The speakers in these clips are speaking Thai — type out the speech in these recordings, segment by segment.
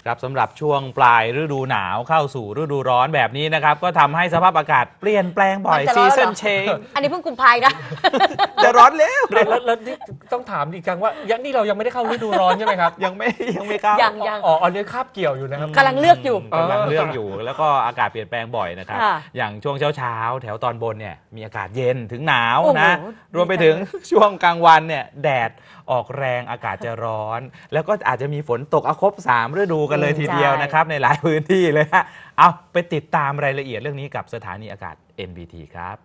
ครับสำหรับช่วงปลายฤดูหนาวเข้าสู่ฤดูร้อนแบบนี้นะครับก็ทำให้สภาพอากาศเปลี่ยนแปลงบ่อยซีซันเชนอันนี้เพิ่งกุมภาพันธ์นะจะร้อนแล้วแล้วนี่ต้องถามอีกครั้งว่านี่เรายังไม่ได้เข้าฤดูร้อนใช่ไหมครับยังไม่เข้ายังอ๋ออันนี้คาบเกี่ยวอยู่นะครับกำลังเลือกอยู่แล้วก็อากาศเปลี่ยนแปลงบ่อยนะครับอย่างช่วงเช้าแถวตอนบนเนี่ยมีอากาศเย็นถึงหนาวนะรวมไปถึงช่วงกลางวันเนี่ยแดดออกแรงอากาศจะร้อนแล้วก็อาจจะมีฝนตกครบ3ฤดูกันเลยทีเดียวนะครับในหลายพื้นที่เลยฮะเอาไปติดตามรายละเอียดเรื่องนี้กับสถานีอากาศ NBT ครับ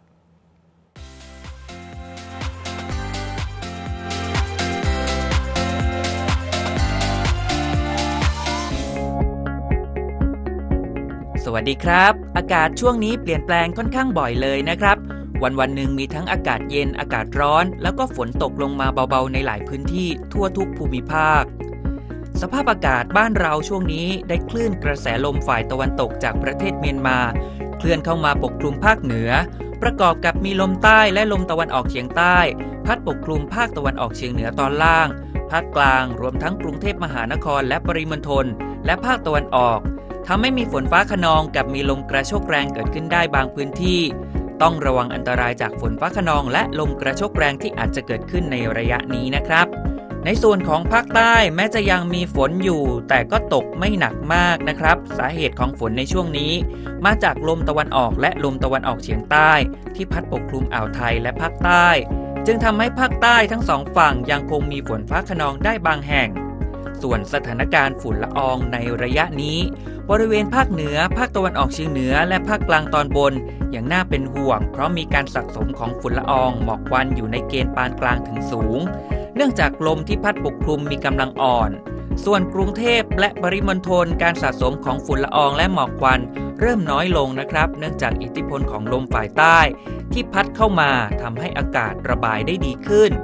สวัสดีครับอากาศช่วงนี้เปลี่ยนแปลงค่อนข้างบ่อยเลยนะครับวันหนึ่งมีทั้งอากาศเย็นอากาศร้อนแล้วก็ฝนตกลงมาเบาๆในหลายพื้นที่ทั่วทุกภูมิภาคสภาพอากาศบ้านเราช่วงนี้ได้คลื่นกระแสลมฝ่ายตะวันตกจากประเทศเมียนมาเคลื่อนเข้ามาปกคลุมภาคเหนือประกอบกับมีลมใต้และลมตะวันออกเฉียงใต้พัดปกคลุมภาคตะวันออกเฉียงเหนือตอนล่างภาคกลางรวมทั้งกรุงเทพมหานครและปริมณฑลและภาคตะวันออกทำให้มีฝนฟ้าคะนองกับมีลมกระโชกแรงเกิดขึ้นได้บางพื้นที่ต้องระวังอันตรายจากฝนฟ้าคะนองและลมกระโชกแรงที่อาจจะเกิดขึ้นในระยะนี้นะครับในส่วนของภาคใต้แม้จะยังมีฝนอยู่แต่ก็ตกไม่หนักมากนะครับสาเหตุของฝนในช่วงนี้มาจากลมตะวันออกและลมตะวันออกเฉียงใต้ที่พัดปกคลุมอ่าวไทยและภาคใต้จึงทำให้ภาคใต้ทั้งสองฝั่งยังคงมีฝนฟ้าคะนองได้บางแห่งส่วนสถานการณ์ฝุ่นละอองในระยะนี้บริเวณภาคเหนือภาคตะวันออกเฉียงเหนือและภาคกลางตอนบนยังน่าเป็นห่วงเพราะมีการสะสมของฝุ่นละอองหมอกควันอยู่ในเกณฑ์ปานกลางถึงสูงเนื่องจากลมที่พัดปกคลุมมีกำลังอ่อนส่วนกรุงเทพและปริมณฑลการสะสมของฝุ่นละอองและหมอกควันเริ่มน้อยลงนะครับเนื่องจากอิทธิพลของลมฝ่ายใต้ที่พัดเข้ามาทำให้อากาศระบายได้ดีขึ้น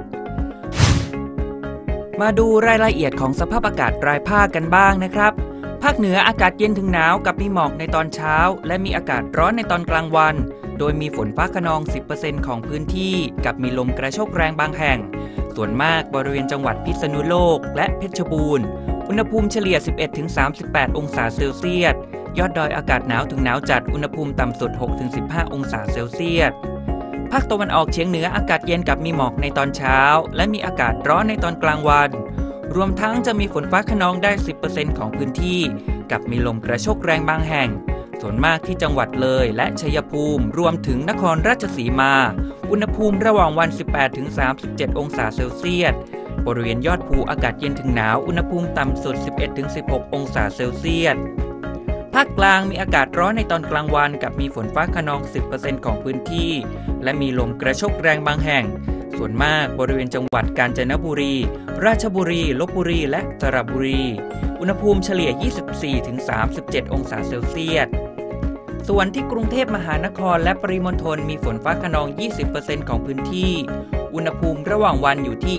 มาดูรายละเอียดของสภาพอากาศรายภาคกันบ้างนะครับภาคเหนืออากาศเย็นถึงหนาวกับมีหมอกในตอนเช้าและมีอากาศร้อนในตอนกลางวันโดยมีฝนฟ้าคะนอง 10% ของพื้นที่กับมีลมกระโชกแรงบางแห่งส่วนมากบริเวณจังหวัดพิษณุโลกและเพชรบูรณ์อุณหภูมิเฉลี่ย 11-38 องศาเซลเซียสยอดดอยอากาศหนาวถึงหนาวจัดอุณหภูมิต่ำสุด 6-15 องศาเซลเซียสภาคตะวันออกเฉียงเหนืออากาศเย็นกับมีหมอกในตอนเช้าและมีอากาศร้อนในตอนกลางวันรวมทั้งจะมีฝนฟ้าคะนองได้ 10% ของพื้นที่กับมีลมกระโชกแรงบางแห่งส่วนมากที่จังหวัดเลยและชัยภูมิรวมถึงนครราชสีมาอุณหภูมิระหว่างวัน 18-37 องศาเซลเซียสบริเวณยอดภูอากาศเย็นถึงหนาวอุณหภูมิต่ำสุด 11-16 องศาเซลเซียสภาคกลางมีอากาศร้อนในตอนกลางวันกับมีฝนฟ้าคะนอง 10% ของพื้นที่และมีลมกระโชกแรงบางแห่งส่วนมากบริเวณจังหวัดกาญจนบุรีราชบุรีลพบุรีและสระบุรีอุณหภูมิเฉลี่ย 24-37 องศาเซลเซียสส่วนที่กรุงเทพมหานครและปริมณฑลมีฝนฟ้าคะนอง 20% ของพื้นที่อุณหภูมิระหว่างวันอยู่ที่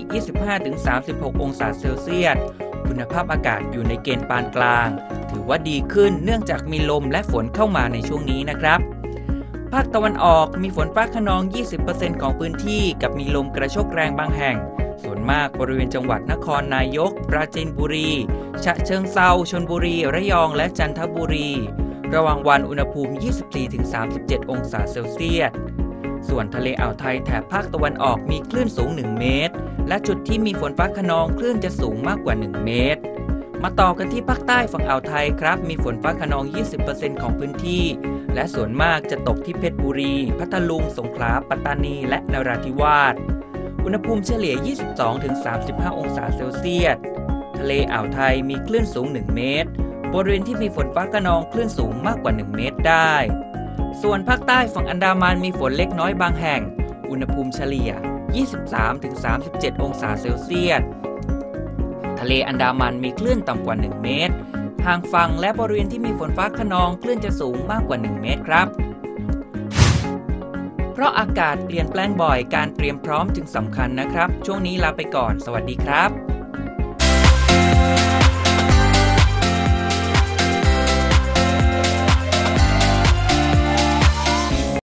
25-36 องศาเซลเซียสคุณภาพอากาศอยู่ในเกณฑ์ปานกลางถือว่าดีขึ้นเนื่องจากมีลมและฝนเข้ามาในช่วงนี้นะครับภาคตะวันออกมีฝนฟ้าคะนอง 20% ของพื้นที่กับมีลมกระโชกแรงบางแห่งส่วนมากบริเวณจังหวัดนครนายกปราจีนบุรีฉะเชิงเทราชลบุรีระยองและจันทบุรีระหว่างวันอุณหภูมิ 24-37 องศาเซลเซียสส่วนทะเลอ่าวไทยแถบภาคตะวันออกมีคลื่นสูง 1 เมตรและจุดที่มีฝนฟ้าคะนองคลื่นจะสูงมากกว่า 1 เมตรมาต่อกันที่ภาคใต้ฝั่งอ่าวไทยครับมีฝนฟ้าคะนอง 20% ของพื้นที่และส่วนมากจะตกที่เพชรบุรีพัทลุงสงขลาปัตตานีและนราธิวาสอุณหภูมิเฉลี่ย 22-35 องศาเซลเซียสทะเลอ่าวไทยมีคลื่นสูง 1 เมตรบริเวณที่มีฝนฟ้าคะนองคลื่นสูงมากกว่า 1 เมตรได้ส่วนภาคใต้ฝั่งอันดามันมีฝนเล็กน้อยบางแห่งอุณหภูมิเฉลี่ย 23-37 องศาเซลเซียสทะเลอันดามันมีคลื่นต่ำกว่า 1 เมตรห่างฝั่งและบริเวณที่มีฝนฟ้าคะนองคลื่นจะสูงมากกว่า 1 เมตรครับเพราะอากาศเปลี่ยนแปลงบ่อยการเตรียมพร้อมจึงสำคัญนะครับช่วงนี้ลาไปก่อนสวัสดีครับ